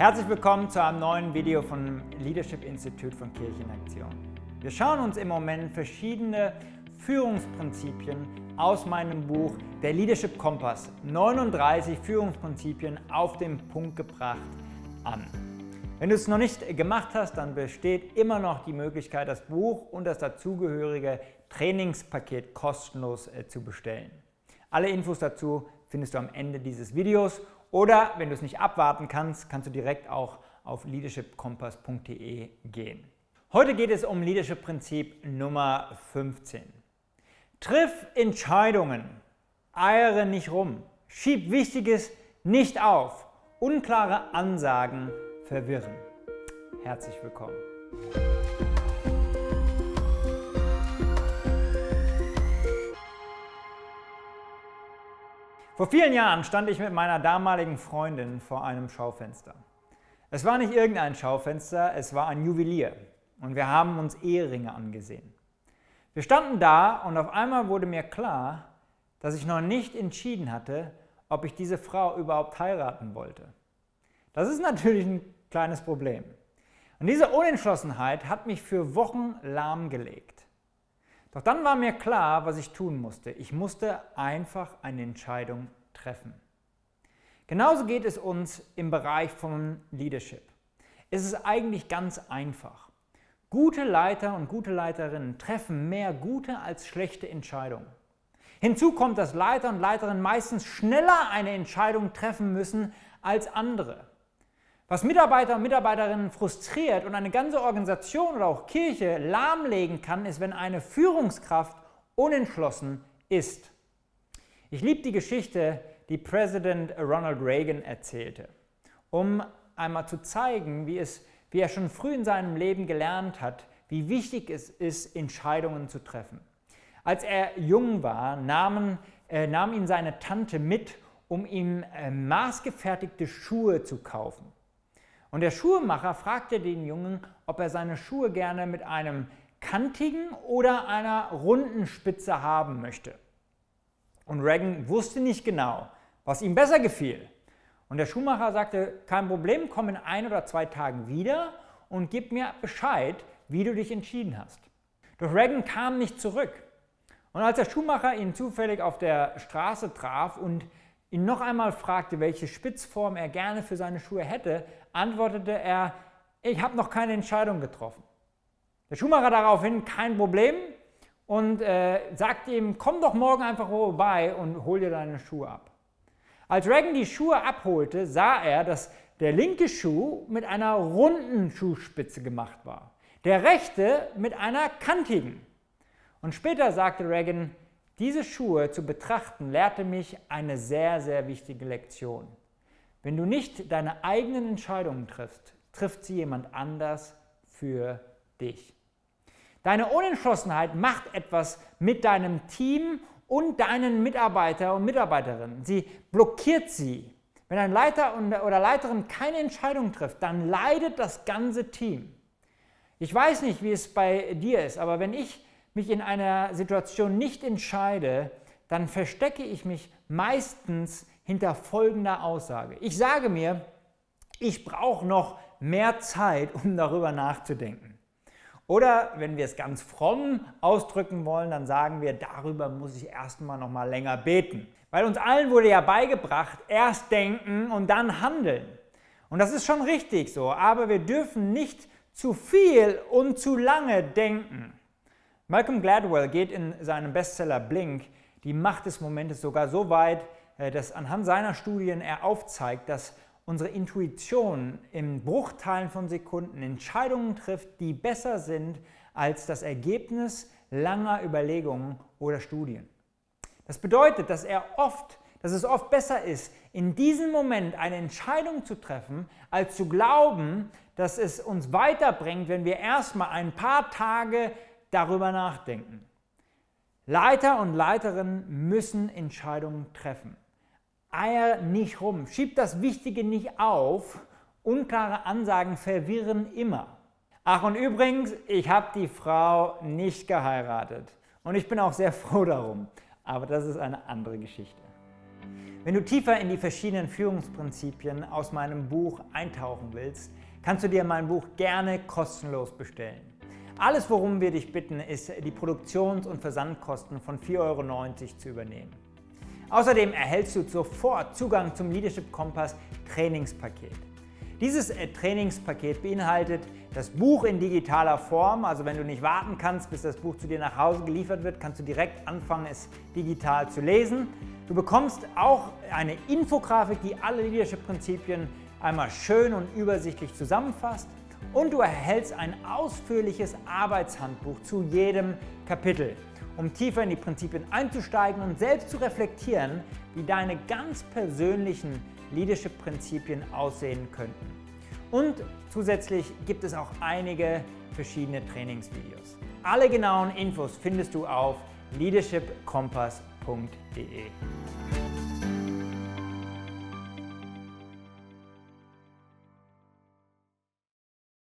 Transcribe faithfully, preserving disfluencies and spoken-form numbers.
Herzlich willkommen zu einem neuen Video vom Leadership Institute von Kirche in Aktion. Wir schauen uns im Moment verschiedene Führungsprinzipien aus meinem Buch Der Leadership Kompass, neununddreißig Führungsprinzipien auf den Punkt gebracht, an. Wenn du es noch nicht gemacht hast, dann besteht immer noch die Möglichkeit, das Buch und das dazugehörige Trainingspaket kostenlos äh, zu bestellen. Alle Infos dazu findest du am Ende dieses Videos oder wenn du es nicht abwarten kannst, kannst du direkt auch auf leadership kompass punkt de gehen. Heute geht es um Leadership-Prinzip Nummer fünfzehn. Triff Entscheidungen, eiere nicht rum, schieb Wichtiges nicht auf, unklare Ansagen verwirren. Herzlich willkommen. Vor vielen Jahren stand ich mit meiner damaligen Freundin vor einem Schaufenster. Es war nicht irgendein Schaufenster, es war ein Juwelier und wir haben uns Eheringe angesehen. Wir standen da und auf einmal wurde mir klar, dass ich noch nicht entschieden hatte, ob ich diese Frau überhaupt heiraten wollte. Das ist natürlich ein kleines Problem. Und diese Unentschlossenheit hat mich für Wochen lahmgelegt. Doch dann war mir klar, was ich tun musste. Ich musste einfach eine Entscheidung treffen. Genauso geht es uns im Bereich von Leadership. Es ist eigentlich ganz einfach. Gute Leiter und gute Leiterinnen treffen mehr gute als schlechte Entscheidungen. Hinzu kommt, dass Leiter und Leiterinnen meistens schneller eine Entscheidung treffen müssen als andere. Was Mitarbeiter und Mitarbeiterinnen frustriert und eine ganze Organisation oder auch Kirche lahmlegen kann, ist, wenn eine Führungskraft unentschlossen ist. Ich liebe die Geschichte, die Präsident Ronald Reagan erzählte, um einmal zu zeigen, wie, es, wie er schon früh in seinem Leben gelernt hat, wie wichtig es ist, Entscheidungen zu treffen. Als er jung war, nahmen, äh, nahm ihn seine Tante mit, um ihm äh, maßgefertigte Schuhe zu kaufen. Und der Schuhmacher fragte den Jungen, ob er seine Schuhe gerne mit einem kantigen oder einer runden Spitze haben möchte. Und Reagan wusste nicht genau, was ihm besser gefiel. Und der Schuhmacher sagte, kein Problem, komm in ein oder zwei Tagen wieder und gib mir Bescheid, wie du dich entschieden hast. Doch Reagan kam nicht zurück. Und als der Schuhmacher ihn zufällig auf der Straße traf und ihn noch einmal fragte, welche Spitzform er gerne für seine Schuhe hätte, antwortete er, ich habe noch keine Entscheidung getroffen. Der Schuhmacher daraufhin, kein Problem, und äh, sagte ihm, komm doch morgen einfach vorbei und hol dir deine Schuhe ab. Als Reagan die Schuhe abholte, sah er, dass der linke Schuh mit einer runden Schuhspitze gemacht war, der rechte mit einer kantigen. Und später sagte Reagan, diese Schuhe zu betrachten, lehrte mich eine sehr, sehr wichtige Lektion. Wenn du nicht deine eigenen Entscheidungen triffst, trifft sie jemand anders für dich. Deine Unentschlossenheit macht etwas mit deinem Team und deinen Mitarbeiter und Mitarbeiterinnen. Sie blockiert sie. Wenn ein Leiter oder Leiterin keine Entscheidung trifft, dann leidet das ganze Team. Ich weiß nicht, wie es bei dir ist, aber wenn ich mich in einer Situation nicht entscheide, dann verstecke ich mich meistens hinter folgender Aussage. Ich sage mir, ich brauche noch mehr Zeit, um darüber nachzudenken. Oder wenn wir es ganz fromm ausdrücken wollen, dann sagen wir, darüber muss ich erstmal noch mal länger beten. Weil uns allen wurde ja beigebracht, erst denken und dann handeln. Und das ist schon richtig so, aber wir dürfen nicht zu viel und zu lange denken. Malcolm Gladwell geht in seinem Bestseller Blink die Macht des Momentes sogar so weit, dass anhand seiner Studien er aufzeigt, dass unsere Intuition in Bruchteilen von Sekunden Entscheidungen trifft, die besser sind als das Ergebnis langer Überlegungen oder Studien. Das bedeutet, dass, er oft, dass es oft besser ist, in diesem Moment eine Entscheidung zu treffen, als zu glauben, dass es uns weiterbringt, wenn wir erstmal ein paar Tage darüber nachdenken. Leiter und Leiterinnen müssen Entscheidungen treffen. Eier nicht rum, schieb das Wichtige nicht auf, unklare Ansagen verwirren immer. Ach und übrigens, ich habe die Frau nicht geheiratet und ich bin auch sehr froh darum, aber das ist eine andere Geschichte. Wenn du tiefer in die verschiedenen Führungsprinzipien aus meinem Buch eintauchen willst, kannst du dir mein Buch gerne kostenlos bestellen. Alles, worum wir dich bitten, ist, die Produktions- und Versandkosten von vier Euro neunzig zu übernehmen. Außerdem erhältst du sofort Zugang zum Leadership Kompass Trainingspaket. Dieses Trainingspaket beinhaltet das Buch in digitaler Form, also wenn du nicht warten kannst, bis das Buch zu dir nach Hause geliefert wird, kannst du direkt anfangen, es digital zu lesen. Du bekommst auch eine Infografik, die alle Leadership-Prinzipien einmal schön und übersichtlich zusammenfasst, und du erhältst ein ausführliches Arbeitshandbuch zu jedem Kapitel, um tiefer in die Prinzipien einzusteigen und selbst zu reflektieren, wie deine ganz persönlichen Leadership-Prinzipien aussehen könnten. Und zusätzlich gibt es auch einige verschiedene Trainingsvideos. Alle genauen Infos findest du auf leadership kompass punkt de.